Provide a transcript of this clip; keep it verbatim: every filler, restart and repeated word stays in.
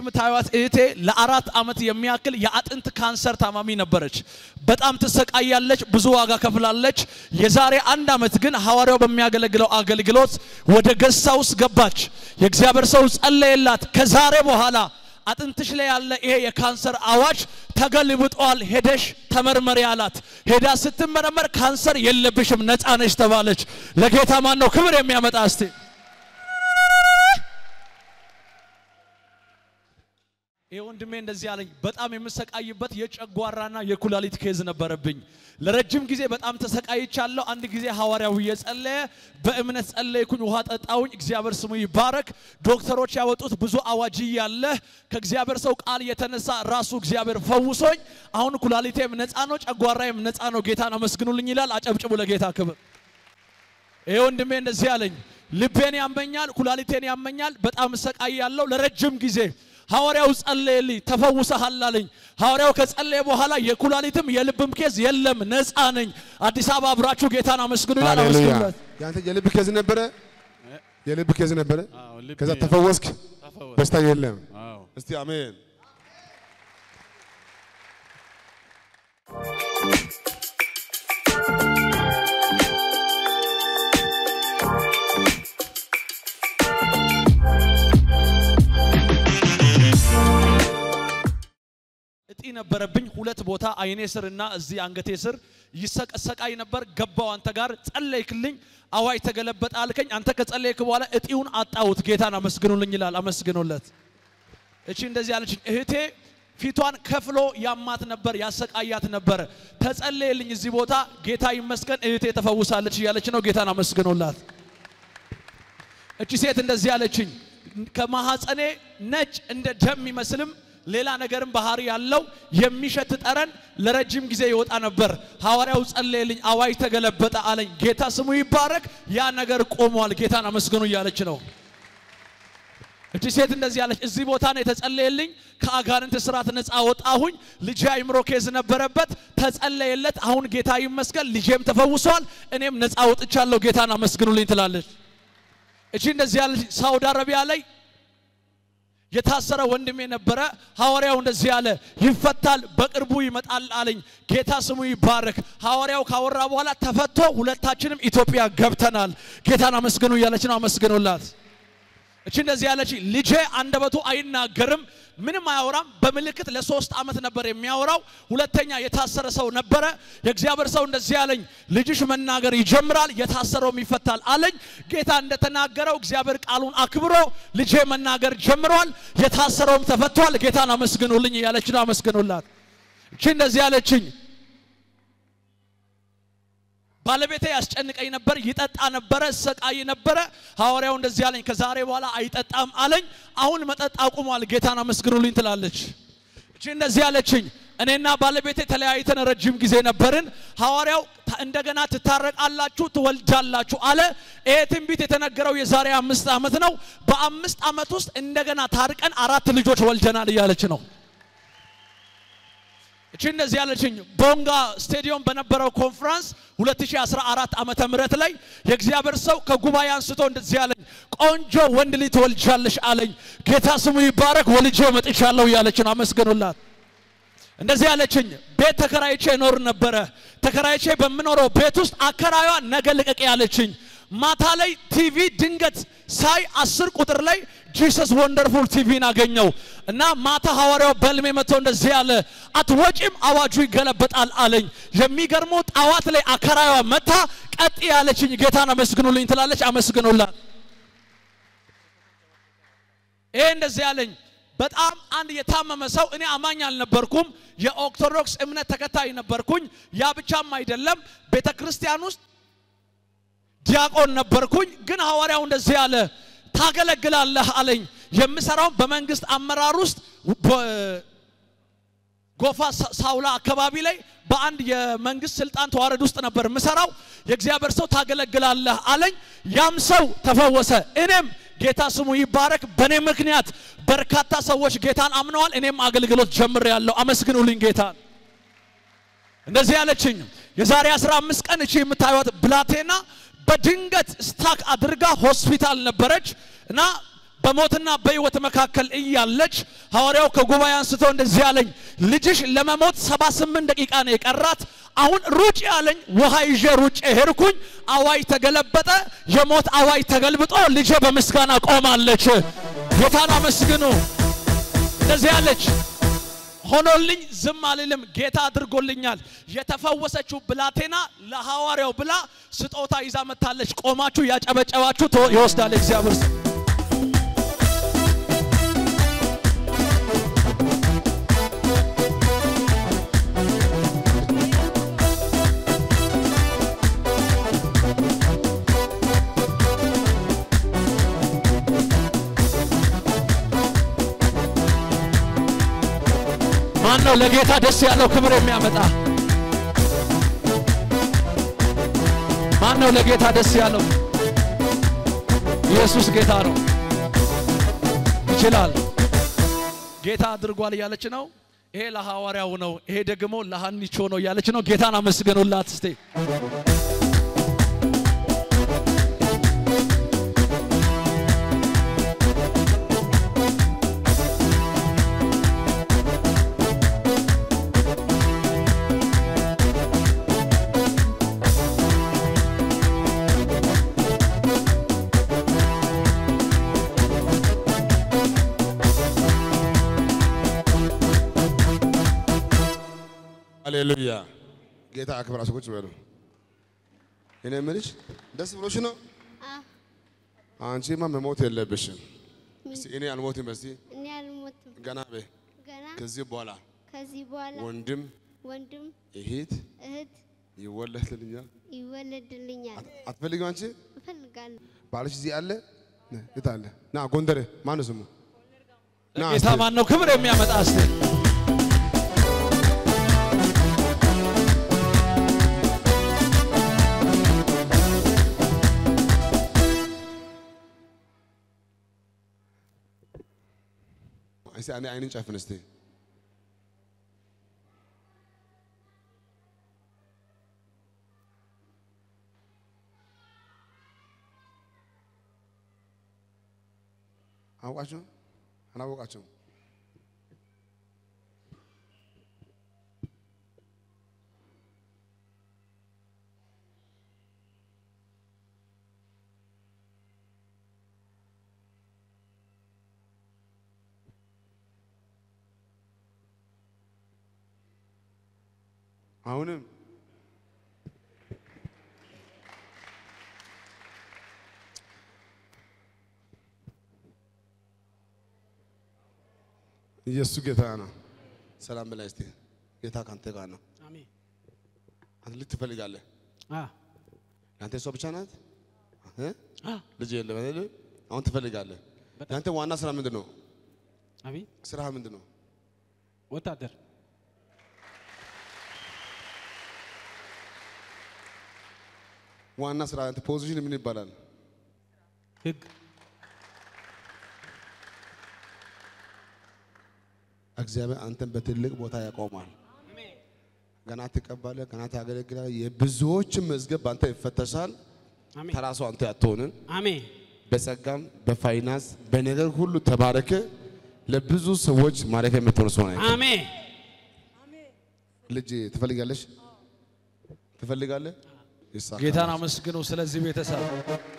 የምታዩት እህቴ ለአራት አመት የሚያክል የአጥንት ካንሰር ታማሚ ነበረች በጣም ተሰቃያለች ብዙ ዋጋ ከፍላለች የዛሬ አንድ አመት ግን ሐዋርያው በሚያገለግለው አገልግሎት ወደ ገሳውስ ገባች የእግዚአብሔር ሰው ጸለየላት ከዛሬ በኋላ አጥንትሽ ላይ ያለ ይሄ የካንሰር አዋጅ ተገልብጧል ሄደሽ ተመርመሪ አላት ሄዳ ስትመረመር ካንሰር የለብሽም ነፃ ነሽ ተባለች ለጌታ ማን ነው ክብር የሚያመጣ እስቲ ይሄ ወንድሜ እንደዚህ አለኝ በጣም የምሰቃይበት የጨጓራና የኩላሊት ኬዝ ነበረብኝ ለረጅም ጊዜ በጣም ተሰቃይቻለሁ አንድ ጊዜ ሐዋርያው እየጸለየ በእምነት ጸለይኩኝ ውሃ ጠጣውኝ እግዚአብሔር ስሙ ይባረክ ዶክተሮች ያወጡት ብዙ አዋጅ ያለ ከእግዚአብሔር ሰው ቃል የተነሳ ራሱ እግዚአብሔር ፈውሶኝ አሁን ኩላሊቴም ነፃ ነው ጨጓራዬም ነፃ ነው ጌታን አመስግኑልኝ ይላል አጨብጭቡ ለጌታ ክብር ይሄ ወንድሜ እንደዚህ አለኝ ልቤን ያመኛል ኩላሊቴን ያመኛል በጣም ሰቃያለሁ ለረጅም ጊዜ ሐዋርያው ጸለየልኝ ተፈውሰሃል አለኝ ሐዋርያው ከጸለየ በኋላ የኩላሊትም የልብም ኬዝ የለም ነፃ ነኝ አዲስ አበባ አብራችሁ ጌታን አመስግኑ ይላል አመስግኑለት ያንተ የልብ ኬዝ ነበረ የልብ ኬዝ ነበረ ከዛ ተፈወስክ በስታ የለም እስቲ አሜን እጢ ነበረብኝ ሁለት ቦታ አይኔ ስርና እዚህ አንገቴ ስር ይሰቀሰቃይ ነበር ገባው አንተ ጋር ጸለይክልኝ አዋይ ተገለበጣ አልከኝ አንተ ከጸለይክ በኋላ እጢውን አጣውት ጌታን አመስግኑልኝ ይላል አመስግኑለት እቺ እንደዚህ ያለችኝ እህቴ ፊቷን ከፍሎ ያማት ነበር ያሰቃያት ነበር ተጸለየልኝ እዚህ ቦታ ጌታ ይመስገን እህቴ ተፈውሳለች ያለች ነው ጌታን አመስግኑላት እቺ ሴት እንደዚህ ያለችኝ ከማሐፀኔ ነጭ እንደ ደም ይመስልም ሌላ ነገርም ባህሪ ያለው የሚሸት ጠረን ለረጅም ጊዜ ይወጣ ነበር ሐዋርያው ጸለየልኝ አዋይ ተገለበጠ አለኝ ጌታ ስሙ ይባረክ ያ ነገር ቆሟል ጌታን አመስግኑ ያለች ነው እቺ ሴት እንደዚህ ያለች እዚህ ቦታ ነው የተጸለየልኝ ከአጋንንት ስራት ነፃ ወጣሁኝ ልጅ አይምሮ ኬዝ ነበረበት ተጸለየለት አሁን ጌታ ይመስገን ልጄም ተፈውሷል እኔም ነፃ ወጥቻለሁ ጌታን አመስግኑልኝ ትላለች እቺ እንደዚህ ያለች ሳውዲ አረቢያ ላይ የታሰረ ወንድሜ ነበረ ሐዋርያው እንደዚህ ያለ ይፈታል በቅርቡ ይመጣል አለኝ ጌታ ስሙ ይባረክ ሐዋርያው ካወራ በኋላ ተፈቶ ሁለታችንም ኢትዮጵያ ገብተናል ጌታን አመስግኑ ያለች ነው አመስግኑላት እቺ እንደዚህ ያለች ልጄ አንደበቱ አይናገርም ምንም አያወራም በመልእክት ለሶስት አመት ነበር የሚያወራው ሁለተኛ የታሰረ ሰው ነበረ የእግዚአብሔር ሰው እንደዚህ ያለኝ ልጅሽ መናገር ይጀምራል የታሰረውም ይፈታል አለኝ ጌታ እንደተናገረው እግዚአብሔር ቃሉን አክብሮ ልጄ መናገር ጀምሯል የታሰረውም ተፈቷል ጌታን አመስግኑልኝ ያለች ነው አመስግኑላት እቺ እንደዚህ ያለችኝ ባለቤቴ ያስጨንቀኝ ነበር ይጠጣ ነበር ሰቃይ ነበር ሐዋርያው እንደዚህ ያለኝ ከዛሬ በኋላ አይጠጣም አለኝ አሁን መጠጥ አቁሟል ጌታን አመስግኑልኝ ትላለች እቺ እንደዚህ ያለችኝ እኔና ባለቤቴ ተለያይተን ረጅም ጊዜ ነበርን ሐዋርያው እንደገና ትታረቃላችሁ ትወልዳላችሁ አለ ይሄ ትንቢት የተነገረው የዛሬ አምስት አመት ነው በአምስት አመት ውስጥ እንደገና ታርቀን አራት ልጆች ወልደናል ያለች ነው እቺ እንደዚህ ያለችኝ ቦንጋ ስታዲየም በነበረው ኮንፈረንስ ሁለት ሺህ አስራ አራት ዓመተ ምህረት ላይ የእግዚአብሔር ሰው ከጉባኤ አንስቶ እንደዚህ ያለኝ ቆንጆ ወንድ ልጅ ትወልጃለሽ አለኝ ጌታ ስሙ ይባረክ ወልጄ መጥቻለሁ ያለች ነው አመስግኑላት እንደዚህ ያለችኝ ቤት ተከራይቼ ኖር ነበር ተከራይቼ በመኖረው ቤት ውስጥ አከራዩዋ ነገ ልቀቅ ያለችኝ ማታ ላይ ቲቪ ድንገት ሳይ አስር ቁጥር ላይ Jesus wonderful ቲቪ ናገኘው እና ማታ ሐዋርያው በልሜ መጥቶ እንደዚህ ያለ አትወጪም አዋጁ ይገለበጣል አለኝ የሚገርመው ጣዋት ላይ አከራዩዋ መታ ቀጥ ያለችኝ ጌታን አመስግኑልኝ ትላለች አመስግኑላት ይሄ እንደዚህ ያለኝ በጣም አንድ የታመመ ሰው እኔ አማኝ አልነበርኩም የኦርቶዶክስ እምነት ተከታይ ነበርኩኝ ያ ብቻም አይደለም ቤተክርስቲያን ውስጥ ዲያቆን ነበርኩኝ ግን ሐዋርያው እንደዚህ ያለ ታገለግላለህ አለኝ የምሰራው በመንግስት አመራር ውስጥ ጎፋ ሳውላ አካባቢ ላይ በአንድ የመንግስት ስልጣን ተዋረድ ውስጥ ነበር ምሰራው የእግዚአብሔር ሰው ታገለግላለህ አለኝ ያም ሰው ተፈወሰ እኔም ጌታ ስሙ ይባረክ በኔ ምክንያት በርካታ ሰዎች ጌታን አምነዋል እኔም አገልግሎት ጀምሬያለሁ አመስግኑልኝ ጌታን እንደዚህ ያለችኝ የዛሬ አስራ አምስት ቀን እቺ የምታዩት ብላቴና በድንገት ስታክ አድርጋ ሆስፒታል ነበረች እና በሞትና በህይወት መካከል እያለች ሐዋርያው ከጉባኤ አንስቶ እንደዚህ ያለኝ ልጅሽ ለመሞት ሰባ ስምንት ደቂቃ ነው የቀራት አሁን ሩጭ ያለኝ ውሃ ይዤ ሩጭ ሄርኩኝ አዋይ ተገለበጠ የሞት አዋይ ተገልብጦ ልጄ በመስጋና ቆማለች ጌታን አመስግኑ እንደዚህ ያለች ሆኖልኝ ዝም አልልም ጌታ አድርጎልኛል የተፈወሰችው ብላቴና ለሐዋርያው ብላ ስጦታ ይዛ መታለች ቆማችሁ ያጨበጨባችሁ ይወስዳል እግዚአብሔር ማነው ለጌታ ደስ ያለው ክብር የሚያመጣ ማነው ለጌታ ደስ ያለው ኢየሱስ ጌታ ነው ይችላል ጌታ አድርጓል ያለች ነው ይሄ ለሐዋርያው ነው ይሄ ደግሞ ለሐኒቾ ነው ያለች ነው ጌታን አመስግኑላት እስቲ ሃሌሉያ ጌታ አክብር አስቆጭ በሉ እኔ ምንሽ ደስ ብሎሽ ነው አንቺማ መሞት የለብሽም እኔ አልሞትም እስቲ እኔ አልሞትም ገና በ ገና ከዚህ በኋላ ከዚህ በኋላ ወንድም ወንድም እህት እህት ይወለድልኛል ይወለድልኛል አትፈልጊው አንቺ እፈልጋለሁ ባልሽ እዚህ አለ እታለ ና ጎንደር ማን ስሙ ና ጌታ ማን ነው ክብር የሚያመጣ እስቲ አይሲ አኔ አይንን ጫፍን እስቲ አውቃችሁ አናውቃችሁ አሁንም ኢየሱስ ጌታ ነው ሰላም በላይ እስቲ ጌታ ካንተ ጋር ነው አሜን አንተ ልትፈልጋለህ አ አንተ ሰው ብቻ ናት እ አ ልጅ የለም አይደል አሁን ትፈልጋለህ አንተ ዋና ስራ ምንድነው አሜን ስራ ምንድነው ወታደር ዋና ስራ አንተ ፖዚሽን ምን ይባላል ህግ እግዚአብሔር አንተን በትልቅ ቦታ ያቆማል አሜን ገና ተቀበለ ገና ታገለግላል የብዙዎች መዝገብ አንተ ይፈተሻል አሜን ተራሱ አንተ ያተውንን አሜን በጸጋም በፋይናንስ በነገር ሁሉ ተባረከ ለብዙ ሰዎች ማረፊያ የምትሆን ሰው ነህ አሜን አሜን ልጅ ትፈልጋለሽ ትፈልጋለህ ጌታን አመስግኑ ስለዚህ ቤተሰብ